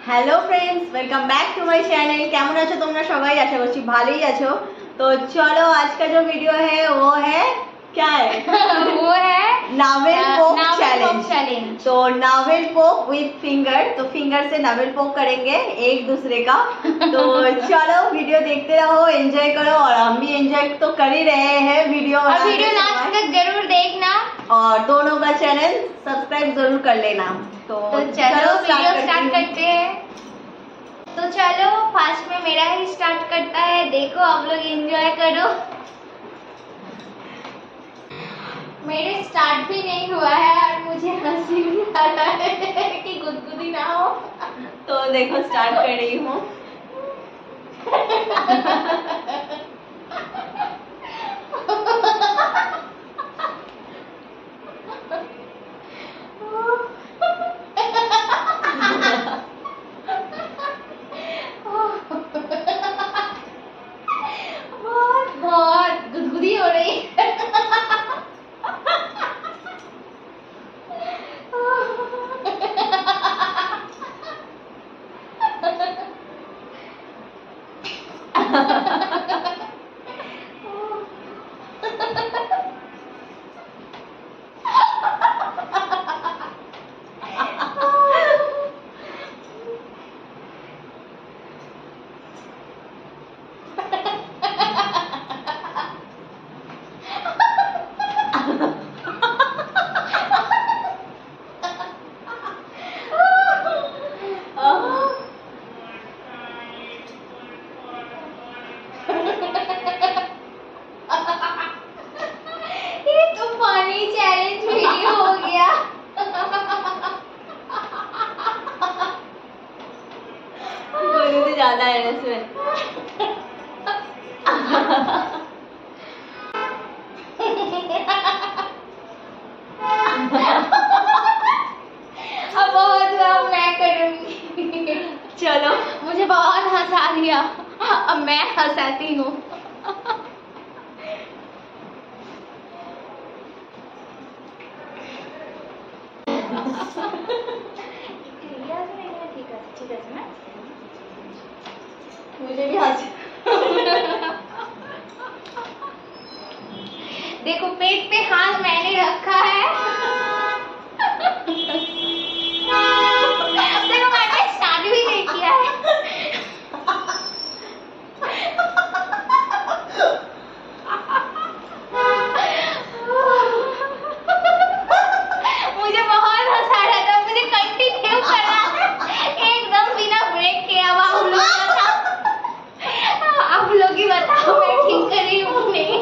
Hello friends, welcome back to my channel. কেমন আছো তোমরা সবাই? আশা করছি ভালোই আছো। तो चलो आज का जो वीडियो है वो है क्या है वो है नावेल पोक चैलेंज। तो नावेल पोक विद फिंगर, तो फिंगर से नावेल पोक करेंगे एक दूसरे का। तो चलो वीडियो देखते रहो, एंजॉय करो, और हम भी एंजॉय तो कर ही रहे हैं वीडियो लास्ट तक जरूर देखना और दोनों का चैनल सब्सक्राइब जरूर कर लेना। तो चलो वीडियो स्टार्ट करते हैं। तो चलो फास्ट में मेरा ही स्टार्ट करता है। देखो आप लोग एंजॉय करो। मेरे स्टार्ट भी नहीं हुआ है और मुझे हंसी भी आ रहा है कि गुदगुदी ना हो। तो देखो स्टार्ट कर रही हूँ। बहुत गुदगुदी हो रही है। ये तो फनी चैलेंज वीडियो हो गया। गुदगुदी ज्यादा है ना इसमें। अब बहुत हुआ, मैं करूंगी। चलो मुझे बहुत हंसा दिया, अब मैं हंसाती हूँ। मुझे भी हंसी। देखो पेट पे हाथ मैंने रखा है। देखो मैंने स्टार्ट भी नहीं किया है। मुझे बहुत हंसा रहा था, मुझे कंटिन्यू करना है एकदम बिना ब्रेक के। अब आप लोग ही बताओ मैं ठीक कर रही हूँ नहीं।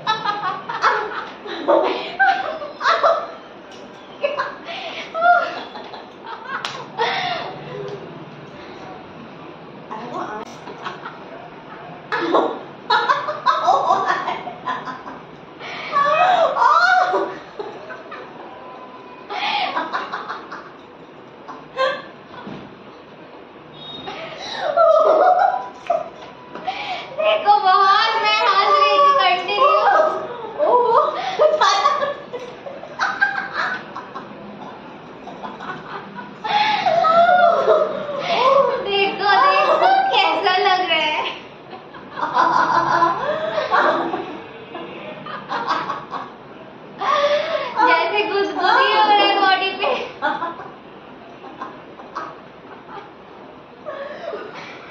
देखो बहुत मैं हंस रही थी कंटिन्यू। देखो देखो कैसा लग रहा है। जैसे गुदगुदी हो रहा है बॉडी पे।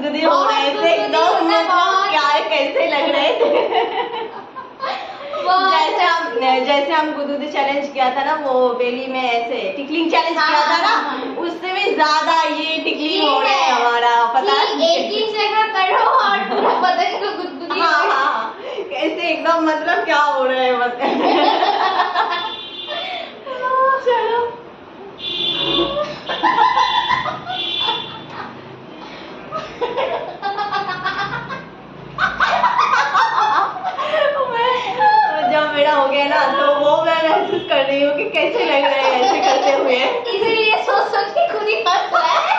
गुदगुदी हो रहे थे एकदम, क्या कैसे लग रहे थे। जैसे हम गुदगुदी चैलेंज किया था ना, वो बेली में ऐसे टिकलिंग चैलेंज किया था ना, उससे भी ज्यादा ये टिकलिंग हो रहा है हमारा, पता है। एक ही जगह करो और पूरा बदन को गुदगुदी। हाँ, कैसे एकदम मतलब क्या हो रहा है चलो जब मेरा हो गया ना, तो वो मैं महसूस कर रही हूँ कि कैसे लग रहे हैं ऐसे करते हुए, इसलिए सोच सोच के खुद ही हंस रहा है।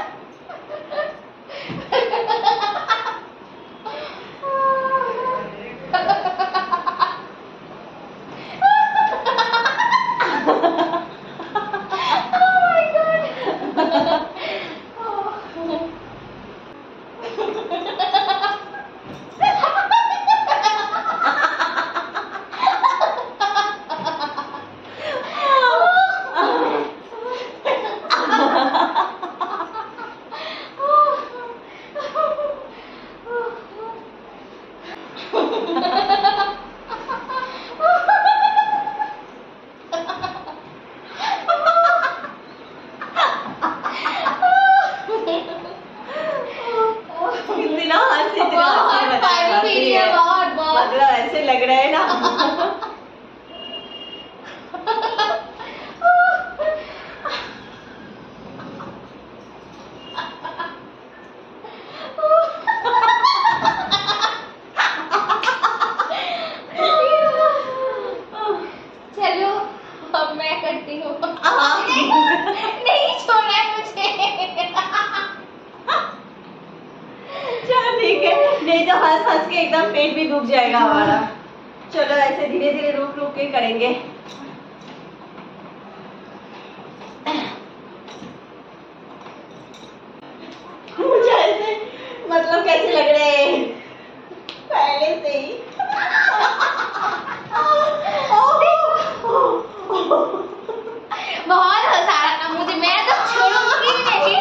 मतलब ऐसे लग रहा है ना। चलो अब मैं करती हूँ। नहीं छोड़ना है मुझे। चलो ठीक है, नहीं तो हंस हंस के एकदम पेट भी दुख जाएगा हमारा। चलो ऐसे धीरे धीरे रुक रुक के करेंगे। मुझे ऐसे मतलब कैसे लग रहे हैं पहले से ही। बहुत हंसा रहा था मुझे, मैं तो छोड़ूंगी नहीं।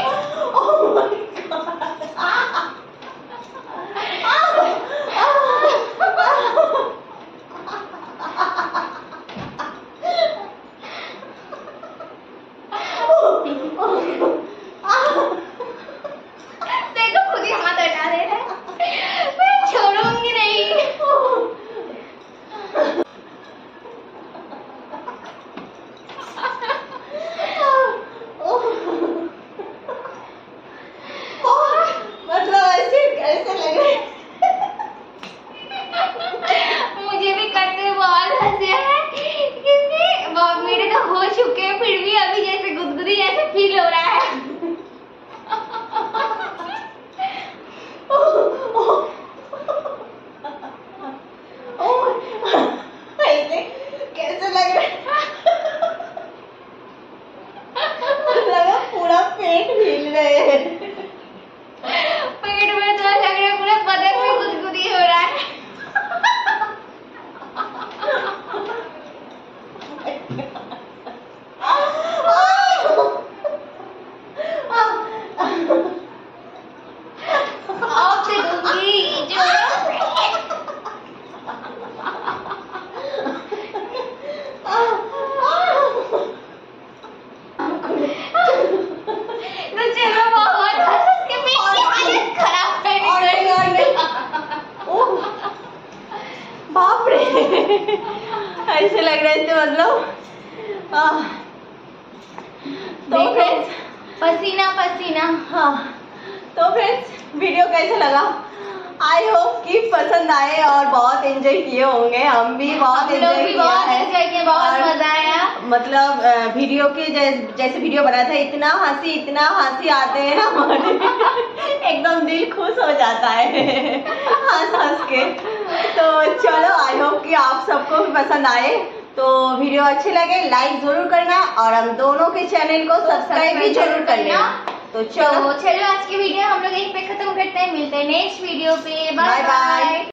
देखो खुद ही हाथ हटा दे रहा है, मैं छोड़ूंगी नहीं। मतलब ऐसे कैसे लग रहे हैं। मुझे भी करते हुए बहुत हंसी है, क्योंकि मेरे तो हो चुके हैं, फिर भी अभी जैसे गुदगुदी जैसे फील हो रहा है। ऐसे कैसे लग रहा है। लगा पूरा पेट हिल रहे हैं। पेट में तो लग रहा है पूरा बदन में गुदगुदी हो रहा है। अब से दूंगी जो तो चलो बहुत हंस के पेट की हालत खराब कर बाप रे, ऐसे लग रहे थे मतलब। तो फ्रेंड्स पसीना पसीना। हाँ, तो फ्रेंड्स वीडियो कैसे लगा? आई होप कि पसंद आए और बहुत एंजॉय किए होंगे। हम भी बहुत एंजॉय किया है, बहुत मजा आया। मतलब वीडियो के जैसे वीडियो बनाया था, इतना हंसी आते हैं ना हमारे एकदम दिल खुश हो जाता है हंस हंस के। तो चलो आई होप कि आप सबको भी पसंद आए। तो वीडियो अच्छे लगे लाइक जरूर करना और हम दोनों के चैनल को सब्सक्राइब भी जरूर करना। तो चलो आज की वीडियो हम लोग यहीं पे खत्म करते हैं, मिलते हैं नेक्स्ट वीडियो पे। Bye bye.